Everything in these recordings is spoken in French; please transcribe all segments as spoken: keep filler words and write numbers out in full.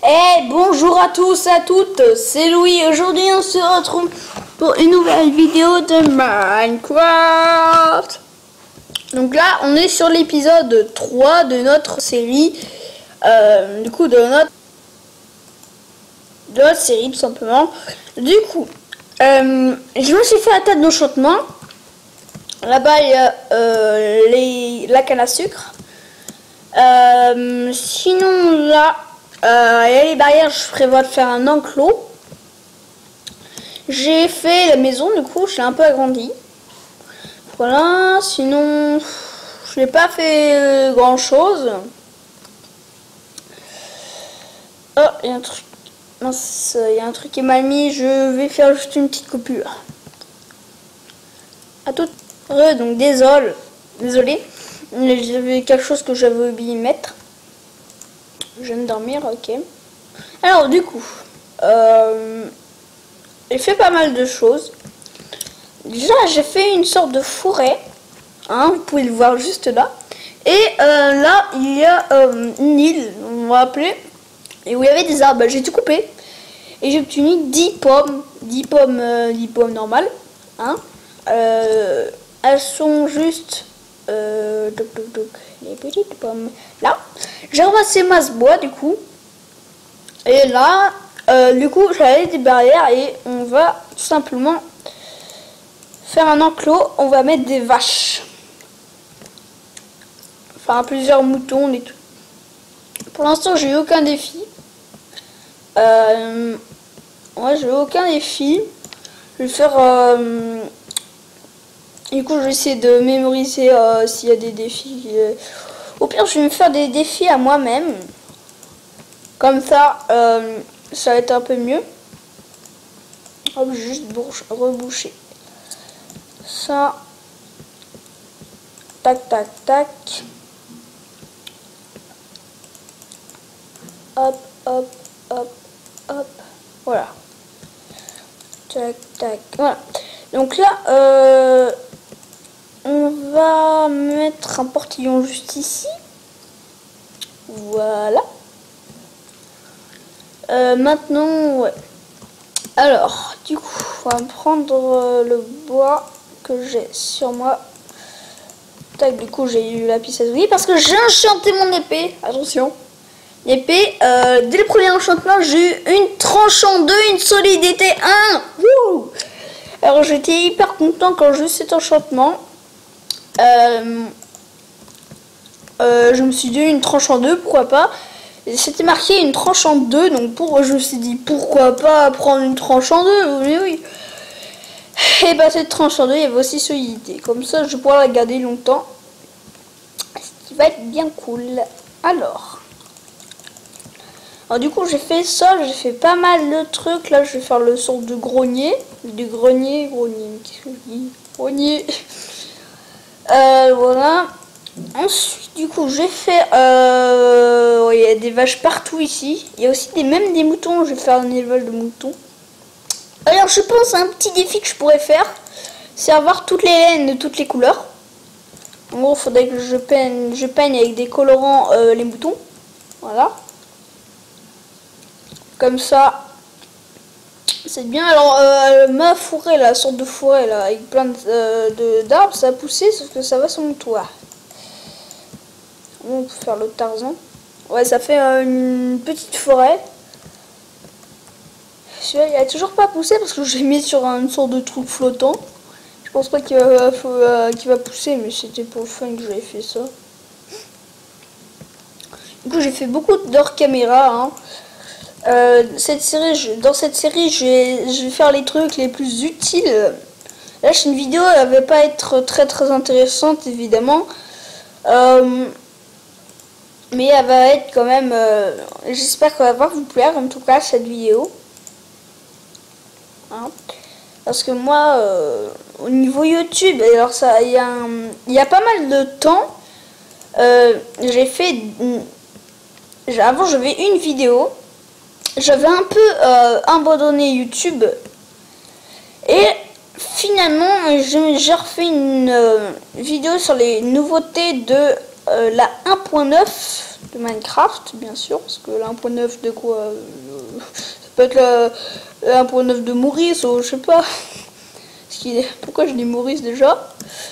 Eh bonjour à tous et à toutes, c'est Louis. Aujourd'hui on se retrouve pour une nouvelle vidéo de Minecraft. Donc là on est sur l'épisode trois de notre série. Euh, du coup de notre, de notre série tout simplement. Du coup euh, je me suis fait un tas d'enchantements. Là-bas il y a euh, les, la canne à sucre. Euh, sinon là euh, il y a les barrières, je prévois de faire un enclos. J'ai fait la maison, du coup je l'ai un peu agrandi. Voilà, sinon je n'ai pas fait grand chose. Oh, il y a un truc, mince, il y a un truc qui est mal mis, je vais faire juste une petite coupure. À tout, euh, donc désolé, désolé, j'avais quelque chose que j'avais oublié de mettre. Je viens de dormir, ok. Alors du coup, euh, j'ai fait pas mal de choses. Déjà, j'ai fait une sorte de forêt, hein, vous pouvez le voir juste là. Et euh, là, il y a euh, une île, on va appeler, et où il y avait des arbres. J'ai tout coupé et j'ai obtenu dix pommes, dix pommes, euh, dix pommes normales, hein. Euh, elles sont juste euh, toc, toc, toc, les petites pommes là. J'ai ramassé masse bois du coup, et là euh, du coup j'avais des barrières et on va tout simplement faire un enclos. On va mettre des vaches, enfin plusieurs moutons et tout. Pour l'instant j'ai eu aucun défi. Euh, ouais, j'ai eu aucun défi. Je vais faire euh, du coup je vais essayer de mémoriser euh, s'il y a des défis. euh, Au pire, je vais me faire des défis à moi-même. Comme ça, euh, ça va être un peu mieux. Hop, juste bouche, reboucher. Ça. Tac, tac, tac. Hop, hop, hop, hop. Voilà. Tac, tac. Voilà. Donc là, euh, on va mettre un portillon juste ici. Voilà. Euh, maintenant, ouais. Alors, du coup, on va prendre euh, le bois que j'ai sur moi. Tac, du coup, j'ai eu la piste à douiller parce que j'ai enchanté mon épée. Attention. L'épée, euh, dès le premier enchantement, j'ai eu une tranche en deux, une solidité un. Wouh! Alors, j'étais hyper content quand j'ai eu cet enchantement. Euh, euh, je me suis dit une tranche en deux, pourquoi pas. C'était marqué une tranche en deux, donc pour, je me suis dit pourquoi pas prendre une tranche en deux, oui oui. Et bah cette tranche en deux, il y avait aussi solidité, comme ça je vais pouvoir la garder longtemps, ce qui va être bien cool. Alors, alors du coup j'ai fait ça, j'ai fait pas mal de trucs, là je vais faire le sort de grenier, du grenier, grenier, qu'est-ce que je dis, grenier. Euh, voilà. Ensuite, du coup, j'ai fait... Euh, ouais, il y a des vaches partout ici. Il y a aussi des, même des moutons. Je vais faire un élevage de moutons. Alors, je pense à un petit défi que je pourrais faire. C'est avoir toutes les laines de toutes les couleurs. En gros, il faudrait que je peigne, je peigne avec des colorants euh, les moutons. Voilà. Comme ça, c'est bien. Alors, euh, ma forêt, la sorte de forêt, là, avec plein d'arbres, euh, de, ça a poussé, sauf que ça va sur mon toit. On peut faire le Tarzan. Ouais, ça fait euh, une petite forêt. Celui-là, il a toujours pas poussé parce que j'ai mis sur une sorte de truc flottant. Je pense pas qu'il va, euh, qu'il va pousser, mais c'était pour le fun que j'avais fait ça. Du coup, j'ai fait beaucoup d'hors caméra. Hein. Euh, cette série, je, dans cette série, je vais, je vais faire les trucs les plus utiles. Là, c'est une vidéo, elle va pas être très très intéressante, évidemment. Euh, Mais elle va être quand même... Euh, J'espère qu'elle va vous plaire, en tout cas, cette vidéo. Hein, parce que moi, euh, au niveau YouTube, alors ça, il y, y a pas mal de temps, euh, j'ai fait... Avant, j'avais une vidéo. J'avais un peu euh, abandonné YouTube. Et finalement, j'ai refait une euh, vidéo sur les nouveautés de... euh, la un point neuf de Minecraft, bien sûr, parce que la un point neuf de quoi euh, ça peut être la, la un point neuf de Maurice, ou je sais pas. Est, pourquoi je dis Maurice déjà?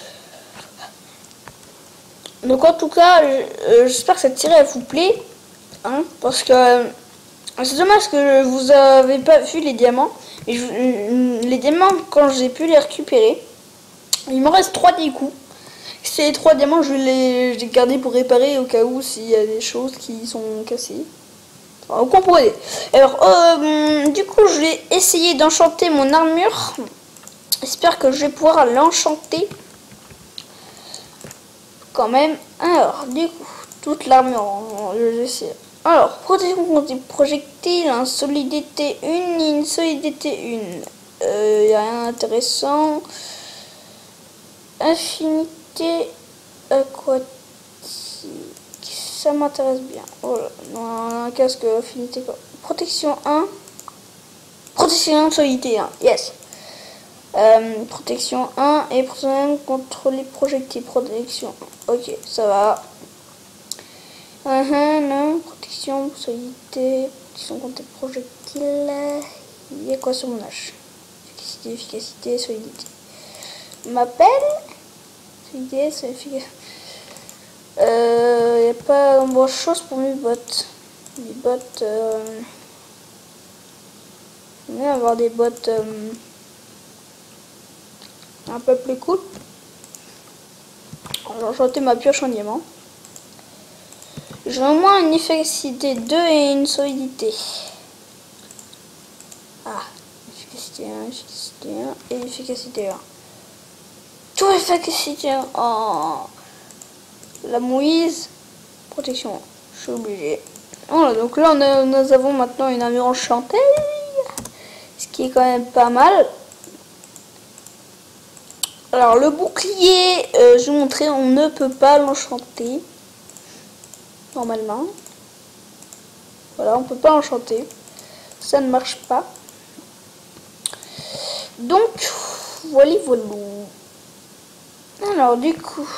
Donc en tout cas, euh, j'espère que cette série elle vous plaît, hein, parce que euh, c'est dommage que vous avez pas vu les diamants. Et je, euh, les diamants, quand j'ai pu les récupérer, il me reste trois du coup. Ces trois diamants, je vais les j'ai gardé pour réparer au cas où s'il y a des choses qui sont cassées. Enfin, vous comprenez. Alors, euh, du coup, je vais essayer d'enchanter mon armure. J'espère que je vais pouvoir l'enchanter. Quand même. Alors, du coup, toute l'armure, je vais essayer. Alors, protection contre les projectiles, insolidité une, insolidité une. Il euh, n'y a rien d'intéressant. Infinité aquatique. Ça m'intéresse bien. Voilà. Non, un casque affinité. Protection un. Protection insolidité un. Yes. Euh, protection un et protection contre les projectiles. Protection un. Ok, ça va. Uh -huh, non. Protection, solidité, protection contre les projectiles. Il y a quoi sur mon âge? Efficacité, efficacité, solidité. M'appelle solidité, c'est efficace. Il euh, n'y a pas grand chose pour mes bottes. Les bottes. Euh... J'aime bien avoir des bottes euh... un peu plus cool. Alors, j'ai jeté ma pioche en diamant. J'ai au moins une efficacité deux et une solidité. Ah, efficacité un, efficacité un et efficacité un. Tout efficacité un. Oh. La mouise. Protection un. Je suis obligé. Voilà, donc là, on a, nous avons maintenant une armure enchantée. Ce qui est quand même pas mal. Alors, le bouclier, euh, je vais vous montrer, on ne peut pas l'enchanter. Normalement. Voilà, on peut pas enchanter. Ça ne marche pas. Donc, voilà, voilà. Alors, du coup,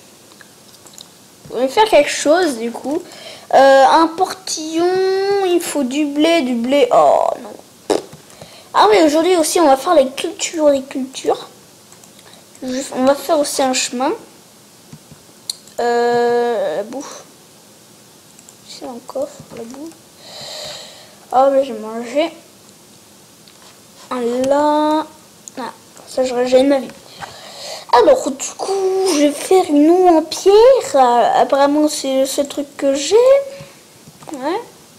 on va faire quelque chose, du coup. Euh, un portillon, il faut du blé, du blé. Oh, non. Ah oui, aujourd'hui aussi, on va faire les cultures, les cultures. On va faire aussi un chemin. Euh, la bouffe. C'est un coffre, la bouffe. Ah oui, j'ai mangé. Là. Ah, ça, je régène ma vie. Alors, du coup, je vais faire une eau en pierre. Euh, apparemment, c'est ce truc que j'ai. Ouais.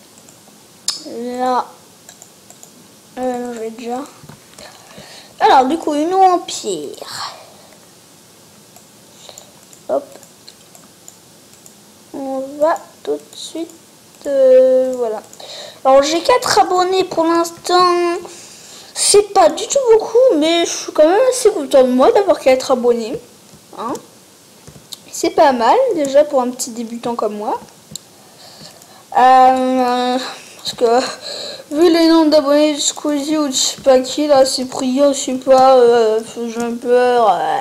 Là. Euh, j'ai déjà. Alors, du coup, une eau en pierre. Hop. On va tout de suite. Euh, voilà. Alors, j'ai quatre abonnés pour l'instant. C'est pas du tout beaucoup, mais je suis quand même assez content de moi d'avoir quatre abonnés. Hein, c'est pas mal, déjà, pour un petit débutant comme moi. Euh, parce que, vu les noms d'abonnés de Squeezie ou de je sais pas qui, là, c'est priant, je sais pas, euh, j'ai peur. Euh,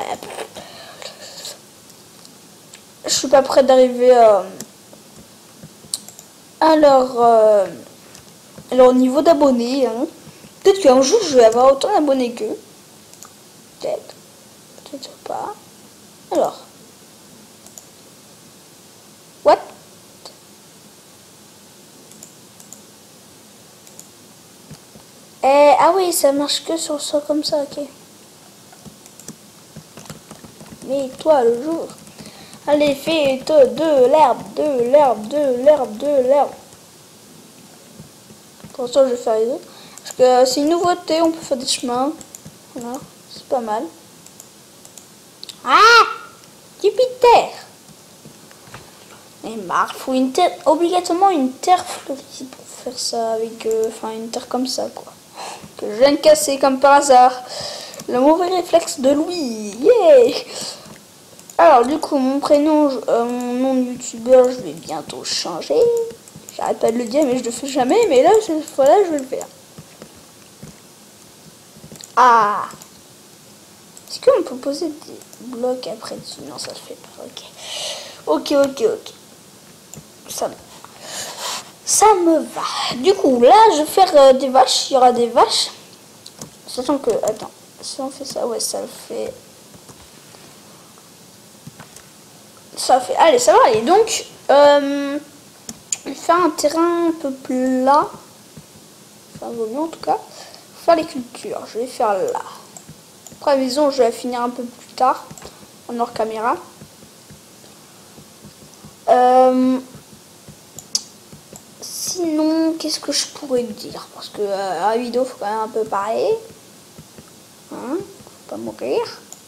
je suis pas prête d'arriver à... Alors, euh, alors, au niveau d'abonnés, hein, peut-être qu'un jour, je vais avoir autant d'abonnés qu'eux. Peut-être. Peut-être pas. Alors. What? Eh, ah oui, ça marche que sur ça comme ça, ok. Mais toi, le jour. Allez, fais de l'herbe, de l'herbe, de l'herbe, de l'herbe. Pour ça, je vais faire les autres. Parce que c'est une nouveauté, on peut faire des chemins. Voilà, c'est pas mal. Ah, Jupiter. Et marre, faut une terre, obligatoirement une terre fleurie pour faire ça avec, euh, enfin une terre comme ça quoi. Que je viens de casser comme par hasard. Le mauvais réflexe de Louis. Yeah. Alors du coup mon prénom, euh, mon nom de youtubeur, je vais bientôt changer. J'arrête pas de le dire mais je le fais jamais. Mais là cette fois-là je vais le faire. Ah, Est-ce qu'on peut poser des blocs après dessus? Non, ça se fait pas. Ok. Ok, ok, ok. Ça me... Ça me va. Du coup, là, je vais faire euh, des vaches. Il y aura des vaches. Sachant que... Attends. Si on fait ça, ouais, ça le fait... Ça fait... Allez, ça va aller. Donc, euh, je vais faire un terrain un peu plat. Enfin, vaut mieux en tout cas. Faire les cultures. Je vais faire là. Après, la maison, je vais finir un peu plus tard. En hors caméra. Euh... Sinon, qu'est-ce que je pourrais dire? Parce que euh, la vidéo, faut quand même un peu parler. Hein, faut pas mourir.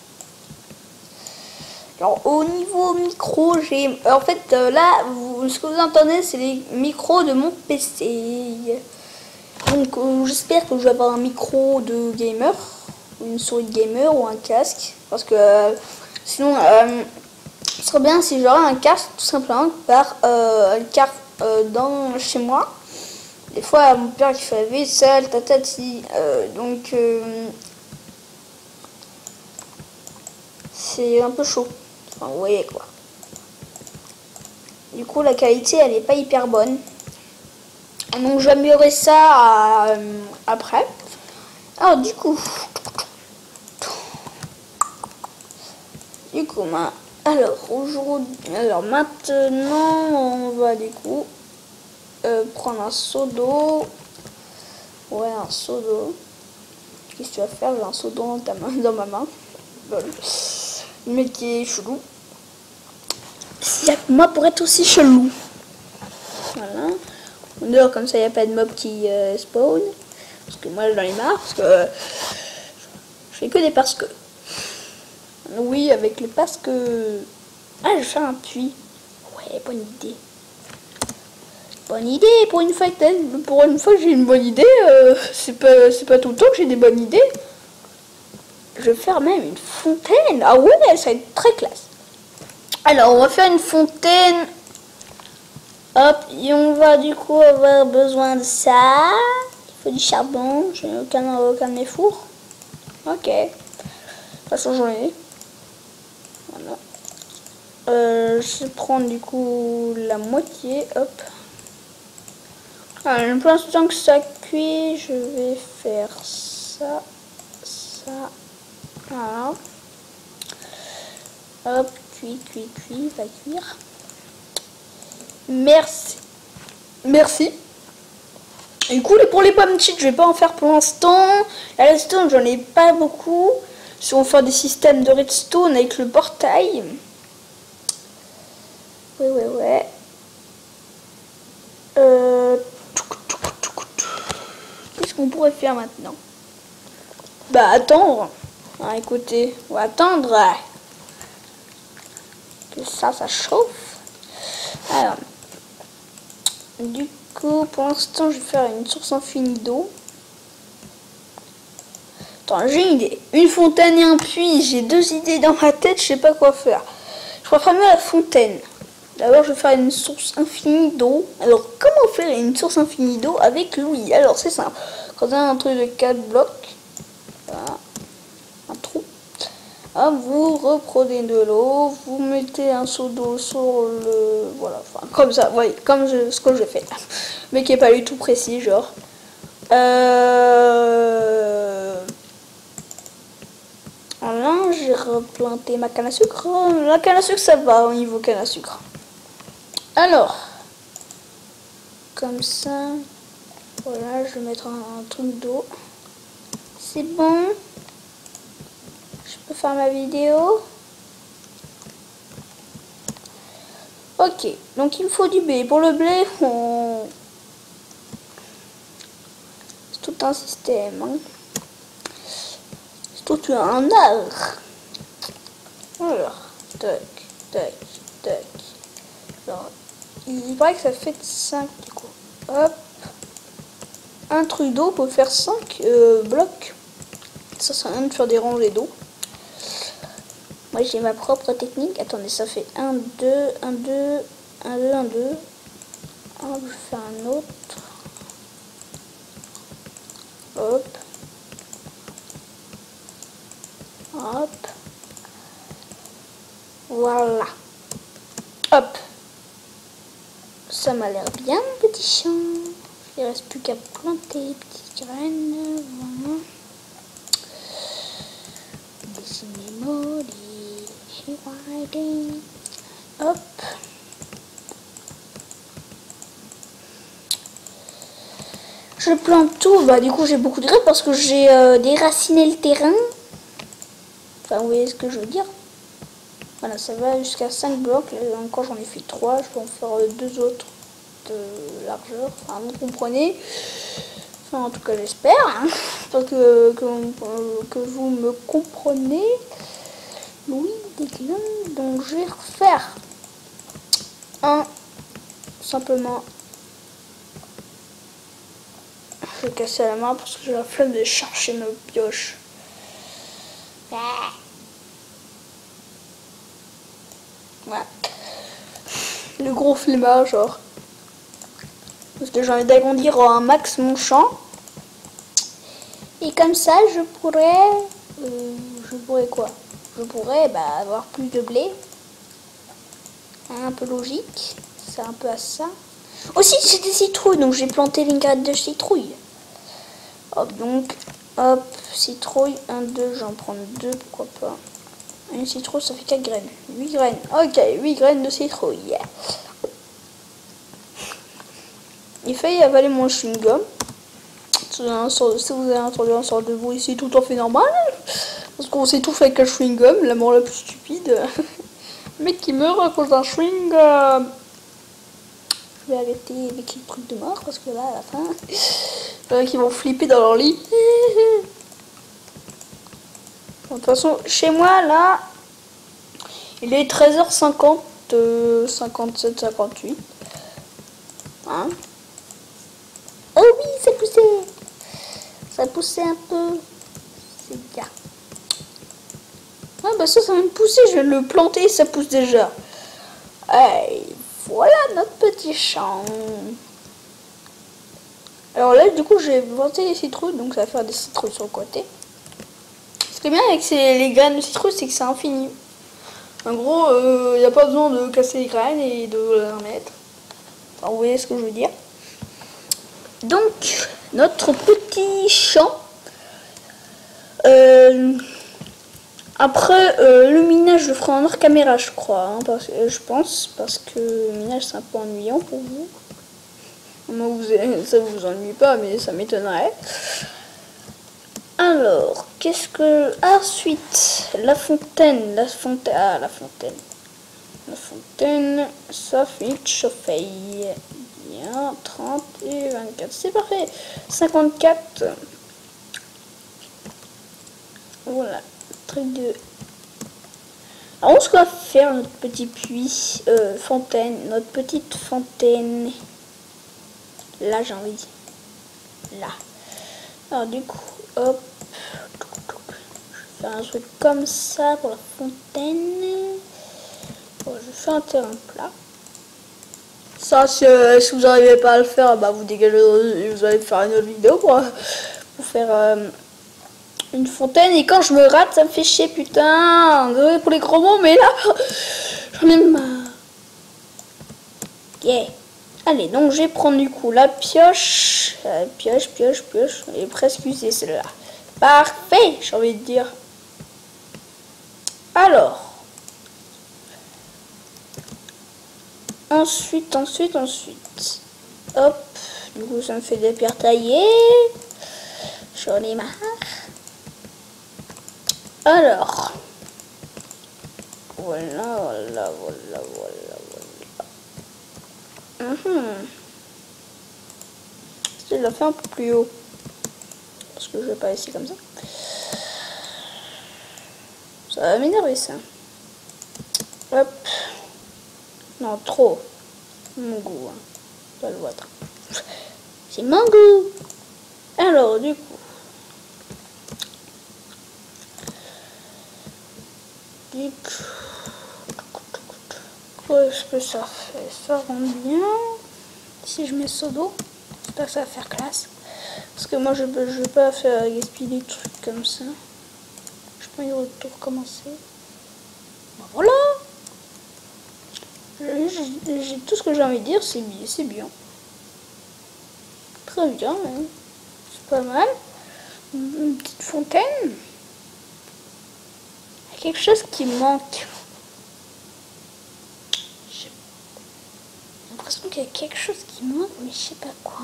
Alors, au niveau micro, j'ai... En fait, euh, là, vous, ce que vous entendez, c'est les micros de mon P C. Donc, euh, j'espère que je vais avoir un micro de gamer. Ou une souris de gamer ou un casque. Parce que euh, sinon, euh, ce serait bien si j'aurais un casque, tout simplement, par euh, une carte euh, dans chez moi. Des fois, mon père qui fait la vaisselle, tatati. Euh, donc, euh, c'est un peu chaud. Enfin, vous voyez quoi. Du coup, la qualité, elle n'est pas hyper bonne. Donc, je vais améliorer ça euh, après. Alors, du coup... Du coup, ma... alors, aujourd'hui... Alors, maintenant, on va, du coup, euh, prendre un seau d'eau. Ouais, un seau d'eau. Qu'est-ce que tu vas faire? J'ai un seau d'eau dans ta main, dans ma main. Bon. Le mec qui est chelou. Il y a que moi pour être aussi chelou. Voilà. On dehors comme ça, il n'y a pas de mob qui euh, spawn. Parce que moi, j'en ai marre. Parce que euh, je fais que des parce que. Oui, avec les parce que. Ah, je vais faire un puits. Ouais, bonne idée. Bonne idée pour une fois que, pour une fois que j'ai une bonne idée. Euh, c'est pas, c'est pas tout le temps que j'ai des bonnes idées. Je vais faire même une fontaine. Ah ouais, ça va être très classe. Alors, on va faire une fontaine. Hop, et on va du coup avoir besoin de ça. Il faut du charbon. Je n'ai aucun, aucun de mes fours. Ok. De toute façon, j'en ai. Voilà. Euh, je vais prendre du coup la moitié. Hop. Alors, pour l'instant que ça cuit, je vais faire ça. Ça. Voilà. Hop, cuit, cuit, cuit, va cuire. Merci. Merci. Et du coup, pour les pommes cheat, je vais pas en faire pour l'instant. La redstone, j'en ai pas beaucoup. Si on fait des systèmes de redstone avec le portail. Ouais, ouais, ouais. Euh... Qu'est-ce qu'on pourrait faire maintenant? Bah, attendre. Ah, écoutez, on va attendre que ça, ça chauffe. Alors, du coup, pour l'instant, je vais faire une source infinie d'eau. Attends, j'ai une idée. Une fontaine et un puits. J'ai deux idées dans ma tête, je sais pas quoi faire. Je préfère mieux la fontaine. D'abord, je vais faire une source infinie d'eau. Alors, comment faire une source infinie d'eau avec Louis? Alors, c'est simple. Quand on a un truc de quatre blocs, voilà, un trou. Ah, vous reprenez de l'eau, vous mettez un seau d'eau sur le... Voilà, enfin, comme ça, voyez, comme je, ce que je fais. Mais qui n'est pas du tout précis, genre. Euh... Voilà, j'ai replanté ma canne à sucre. La canne à sucre, ça va au niveau canne à sucre. Alors, comme ça, voilà, je vais mettre un, un truc d'eau. C'est bon. Je peux faire ma vidéo. Ok, donc il me faut du blé. Pour le blé, on... c'est tout un système. Hein. C'est tout un art. Alors, tac, tac, tac. Alors, il paraît que ça fait cinq du coup. Hop. Un truc d'eau pour faire cinq euh, blocs. Ça sert à rien de faire des rangées d'eau. Moi j'ai ma propre technique. Attendez, ça fait un, deux, un, deux, un, deux, un, deux. Hop, je fais un autre. Hop. Hop. a l'air bien, petit champ. Il reste plus qu'à planter les petites graines. Voilà. Dessinez-moi les... Hop. Je plante tout. Bah du coup j'ai beaucoup de graines parce que j'ai euh, déraciné le terrain. Enfin vous voyez ce que je veux dire. Voilà, ça va jusqu'à cinq blocs. Là, encore j'en ai fait trois. Je peux en faire deux autres de largeur. Enfin vous comprenez. Enfin en tout cas j'espère. Hein, parce que, que, que vous me comprenez. Oui, des graines. Donc je vais refaire un simplement. Je vais casser la main parce que j'ai la flemme de chercher nos pioches. Voilà. Le gros flemmard, genre. Parce que j'ai envie d'agrandir un max mon champ. Et comme ça, je pourrais... Euh, je pourrais quoi? Je pourrais bah, avoir plus de blé. Hein, un peu logique. C'est un peu à ça. Aussi, j'ai des citrouilles, donc j'ai planté les graines de citrouille. Hop, donc, hop, citrouille, un, deux, j'en prends deux, pourquoi pas. Une citrouille, ça fait quatre graines. huit graines, ok, huit graines de citrouille. Yeah. Il faillit avaler mon chewing-gum. Si vous avez entendu un sort de bruit, c'est tout à fait normal. Parce qu'on s'étouffe avec un chewing-gum, la mort la plus stupide. Le mec qui meurt à cause d'un chewing-gum. Je vais arrêter avec les trucs de mort parce que là, à la fin, il y en a qui vont flipper dans leur lit. De toute façon, chez moi, là, il est treize heures cinquante, euh, cinquante-sept, cinquante-huit. Hein? Oh oui, ça poussait. Ça poussait un peu. C'est bien. Ah bah ça, ça vient de pousser. Je viens de le planter, ça pousse déjà. Hey, voilà notre petit champ. Alors là, du coup, j'ai planté les citrouilles, donc ça va faire des citrouilles sur le côté. Ce qui est bien avec ces, les graines de citrouille, c'est que c'est infini. En gros, il euh, n'y a pas besoin de casser les graines et de les remettre. Enfin, vous voyez ce que je veux dire. Donc, notre petit champ. Euh, après, euh, le minage, je le ferai en hors caméra, je crois. Hein, parce, euh, je pense, parce que le minage, c'est un peu ennuyant pour vous. Moi, vous, ça vous ennuie pas, mais ça m'étonnerait. Alors, qu'est-ce que... Ensuite, la fontaine, la fontaine... Ah, la fontaine. La fontaine, ça fait chauffer. Bien, trente et vingt-quatre. C'est parfait. cinquante-quatre. Voilà, truc de... Alors, ce qu'on va faire, notre petit puits, euh, fontaine, notre petite fontaine. Là, j'ai envie. Là. Alors, du coup, hop. Je vais faire un truc comme ça pour la fontaine. Bon, je fais un terrain plat. Ça, si, euh, si vous n'arrivez pas à le faire, bah vous dégagez et vous allez faire une autre vidéo pour, pour faire euh, une fontaine. Et quand je me rate, ça me fait chier, putain. Désolé pour les gros mots, mais là, j'en ai marre. Yeah. Allez, donc je vais prendre du coup la pioche. Euh, pioche, pioche, pioche. Elle est presque usée celle-là. Parfait, j'ai envie de dire. Alors. Ensuite, ensuite, ensuite. Hop. Du coup, ça me fait des pierres taillées. J'en ai marre. Alors. Voilà, voilà, voilà, voilà, voilà. Mmh. Je l'ai fait un peu plus haut. Parce que je vais pas laisser comme ça. Ça va m'énerver ça. Hop. Non, trop. Mon goût. Hein. Pas le vôtre. C'est mon goût. Alors, du coup. Du coup. Ouais, je peux ça faire. Ça rend bien. Si je mets ça d'eau, j'espère que ça va faire classe. Parce que moi, je ne peux, je veux pas faire gaspiller des trucs comme ça. Je peux y tout recommencer. Ben voilà. J'ai tout ce que j'ai envie de dire, c'est bien, c'est bien. Très bien, hein. C'est pas mal. Une petite fontaine. Il y a quelque chose qui manque. J'ai l'impression qu'il y a quelque chose qui manque, mais je sais pas quoi.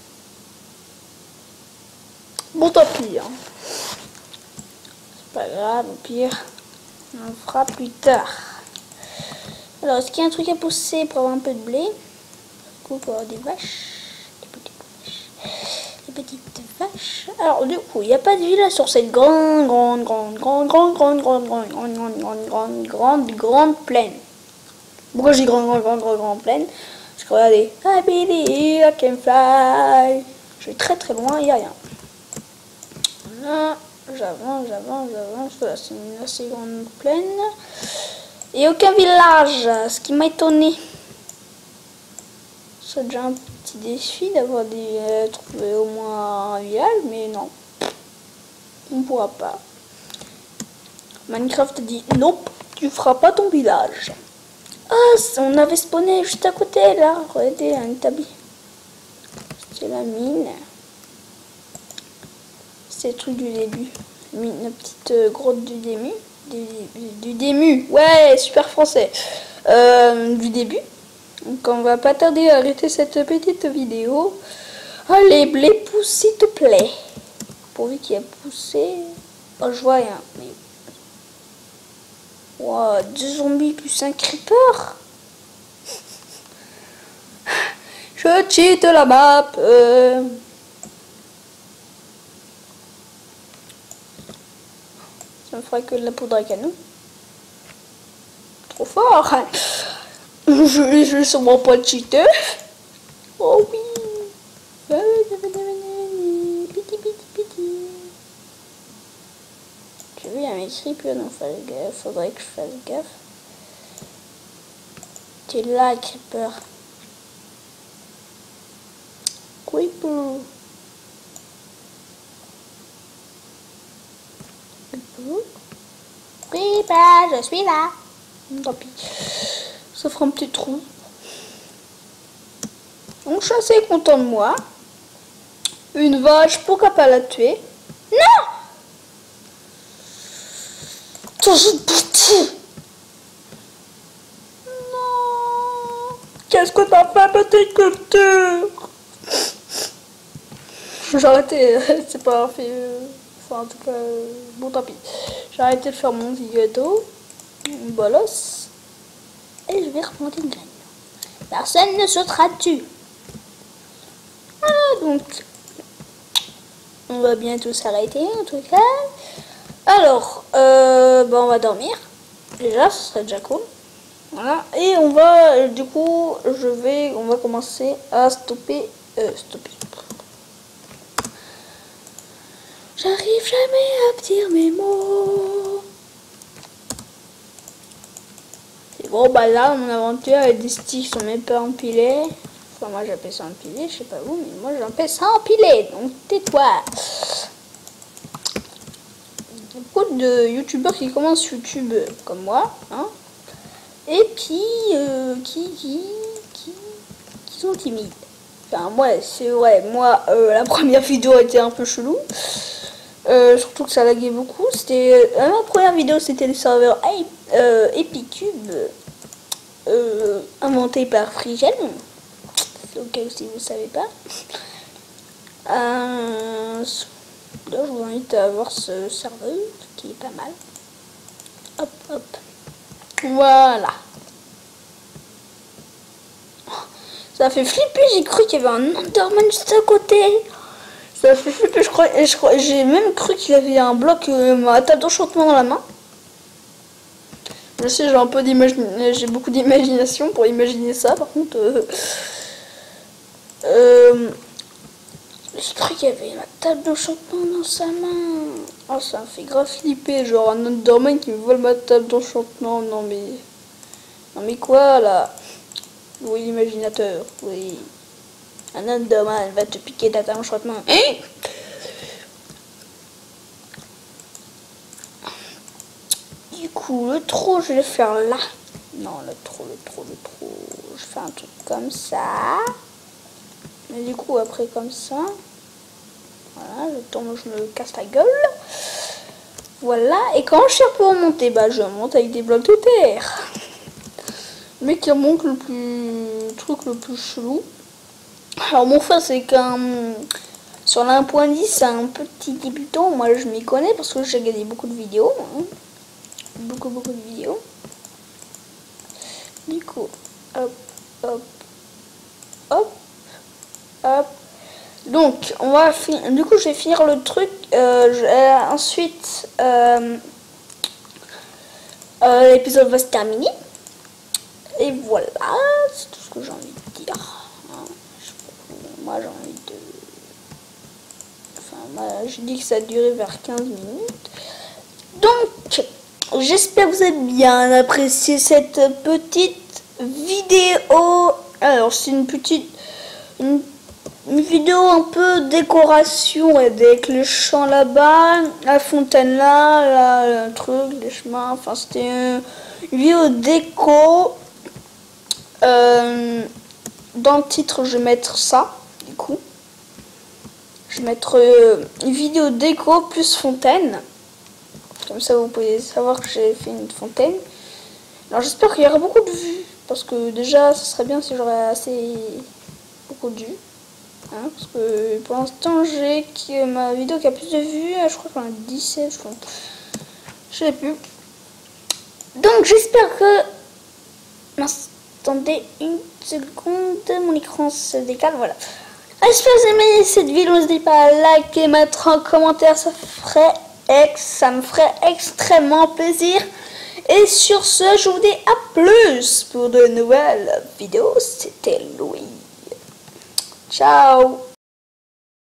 Bon, tant pis. Hein. C'est pas grave, au pire, on le fera plus tard. Alors, est-ce qu'il y a un truc à pousser pour avoir un peu de blé? Du coup, pour avoir des vaches. Des petites vaches. Des petites vaches. Alors, du coup, il n'y a pas de village sur cette grande, grande, grande, grande, grande, grande, grande, grande, grande, grande, grande, grande, grande, grande plaine. Pourquoi j'ai grande, grande, grande, grande, grande plaine? Parce que regardez. I believe I can fly. Je vais très très loin, il n'y a rien. Là, j'avance, j'avance, j'avance. Voilà, c'est une assez grande plaine. Et aucun village, ce qui m'a étonné. C'est déjà un petit défi d'avoir des euh, trouvé au moins un village, mais non. On ne pourra pas. Minecraft dit nope, tu feras pas ton village. Ah, on avait spawné juste à côté là. Regardez, un établi. C'est la mine. C'est le truc du début. Une petite euh, grotte du début. Du, du, du début. Ouais, super français. Euh, du début. Donc on va pas tarder à arrêter cette petite vidéo. Allez, blé, pousse s'il te plaît. Pourvu qu'il y a poussé. Oh, je vois rien. Mais... wow, deux zombies plus un creeper. Je cheat la map. Euh... Ça me fera que de la poudre à canon. Trop fort. Je vais sûrement pas cheater. Oh oui. Piti, piti, piti. J'ai vu, il y a un creeper, donc faudrait que je fasse gaffe. Tu es là, creeper. Creeper. Creeper, je suis là. Tant pis. Ça fera un petit trou. Donc je suis assez content de moi. Une vache, pourquoi pas la tuer? Non! Non! Qu'est-ce que t'as fait, petite culture? J'ai arrêté, c'est pas fait. Enfin, en tout cas, bon, tant pis. J'ai arrêté de faire mon petit gâteau. Une bolosse. Et je vais remonter une graine. Personne ne sautera dessus. Voilà, donc. On va bientôt s'arrêter, en tout cas. Alors, euh, bah, on va dormir. Déjà, ce serait déjà cool. Voilà. Et on va, du coup, je vais, on va commencer à stopper. Euh, stopper. J'arrive jamais à dire mes mots. Et bon, bah là, mon aventure avec des sticks qui sont même pas empilés. Enfin, moi j'appelle ça empilé, je sais pas vous, mais moi j'appelle ça empilé. Donc tais-toi. Beaucoup de youtubeurs qui commencent YouTube comme moi, hein, et qui, euh, qui, qui, qui, qui sont timides. Enfin, moi, c'est vrai, moi, euh, la première vidéo était un peu chelou. Euh, surtout que ça laguait beaucoup. C'était euh, ma première vidéo, c'était le serveur euh, Epicube, euh, inventé par Frigel. Au cas où si vous ne savez pas. Euh, là, je vous invite à voir ce serveur qui est pas mal. Hop, hop. Voilà. Ça fait flipper, j'ai cru qu'il y avait un Enderman juste à côté. Ça fait flipper, je crois, et je crois, j'ai même cru qu'il avait un bloc, euh, ma table d'enchantement dans la main. Je sais, j'ai un peu d'imagination, j'ai beaucoup d'imagination pour imaginer ça, par contre. Euh, euh, j'ai cru qu'il y avait ma table d'enchantement dans sa main. Oh, ça me fait grave flipper, genre un Enderman qui me vole ma table d'enchantement. Non mais, non mais quoi là? Oui, l'imaginateur, oui. Un Enderman va te piquer ta table d'enchantement. Hein? Du coup, le trou, je vais le faire là. Non, le trop, le trop, le trop. Je fais un truc comme ça. Mais du coup, après, comme ça. Voilà, je tombe, je me casse la gueule. Voilà, et quand je cherche pour monter, bah je monte avec des blocs de terre. Mais qui remonte le plus... le truc le plus chelou. Alors mon frère, c'est qu'un... Sur l'un point dix, c'est un petit débutant. Moi, je m'y connais parce que j'ai regardé beaucoup de vidéos. Hein. Beaucoup, beaucoup de vidéos. Du coup, hop, hop, hop, hop. Donc, on va finir. Du coup, je vais finir le truc. Euh, je, euh, ensuite, euh, euh, l'épisode va se terminer. Et voilà, c'est tout ce que j'ai envie de dire. Hein. Je, moi, j'ai envie de. Enfin, moi, j'ai dit que ça durait vers quinze minutes. Donc, j'espère que vous avez bien apprécié cette petite vidéo. Alors, c'est une petite. Une Une vidéo un peu décoration avec les champs là-bas, la fontaine là, là, le truc, les chemins. Enfin, c'était une vidéo déco. Euh, dans le titre, je vais mettre ça. Du coup, je vais mettre euh, une vidéo déco plus fontaine. Comme ça, vous pouvez savoir que j'ai fait une fontaine. Alors, j'espère qu'il y aura beaucoup de vues parce que déjà, ce serait bien si j'aurais assez beaucoup de vues. Hein, parce que pour l'instant j'ai que ma vidéo qui a plus de vues, je crois qu'on a dix-sept, je crois. Je sais plus. Donc j'espère que... Attendez une seconde, mon écran se décale, voilà. J'espère que vous avez aimé cette vidéo, n'hésitez pas à liker, mettre un commentaire, ça ferait ex, ça me ferait extrêmement plaisir. Et sur ce, je vous dis à plus pour de nouvelles vidéos. C'était Louis. Ciao.